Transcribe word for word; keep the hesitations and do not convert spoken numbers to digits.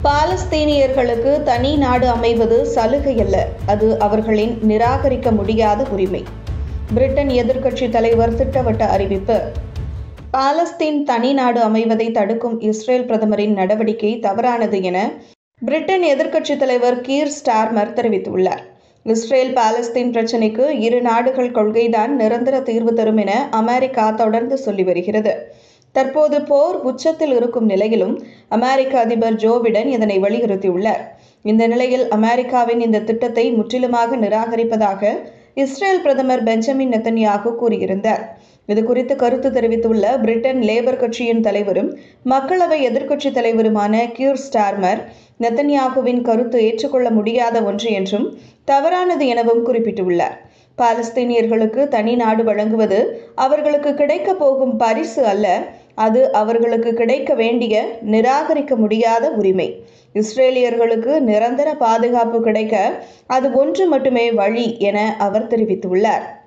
பாலஸ்தீனியர்களுக்கு தனி நாடு அமைவது சலுகை அல்ல, அது அவர்களின் நிராகரிக்க முடியாத உரிமை. பிரிட்டன் எதிர்க்கட்சி தலைவர் திட்டவட்ட அறிவிப்பு. பாலஸ்தீன் தனி நாடு அமைவதை தடுக்கும் இஸ்ரேல் பிரதமரின் நடவடிக்கை தவறானது என பிரிட்டன் எதிர்க்கட்சி தலைவர் கீர் ஸ்டார்மர் தெரிவித்துள்ளார். இஸ்ரேல் பாலஸ்தீன் பிரச்சினைக்கு இரு நாடுகள் கொள்கைதான் நிரந்தர தீர்வு தரும் என அமெரிக்கா தொடர்ந்து சொல்லி வருகிறது. தற்போது போர் உச்சத்தில் இருக்கும் நிலையிலும் அமெரிக்க அதிபர் ஜோ பிடன் இதனை வலியுறுத்தியுள்ளார். இந்த நிலையில் அமெரிக்காவின் இந்த திட்டத்தை முற்றிலுமாக நிராகரிப்பதாக இஸ்ரேல் பிரதமர் பெஞ்சமின் நெத்தன்யாகு கூறியிருந்தார். இதுகுறித்து கருத்து தெரிவித்துள்ள பிரிட்டன் லேபர் கட்சியின் தலைவரும் மக்களவை எதிர்க்கட்சி தலைவருமான கீர் ஸ்டார்மர், நெத்தன்யாகுவின் கருத்து ஏற்றுக்கொள்ள முடியாத ஒன்று என்றும் தவறானது எனவும் குறிப்பிட்டுள்ளார். பாலஸ்தீனியர்களுக்கு தனி நாடு வழங்குவது அவர்களுக்கு கிடைக்கப் போகும் பரிசு அல்ல, அது அவர்களுக்கு கிடைக்க வேண்டிய நிராகரிக்க முடியாத உரிமை. இஸ்ரேலியர்களுக்கு நிரந்தர பாதுகாப்பு கிடைக்க அது ஒன்று மட்டுமே வழி என அவர் தெரிவித்துள்ளார்.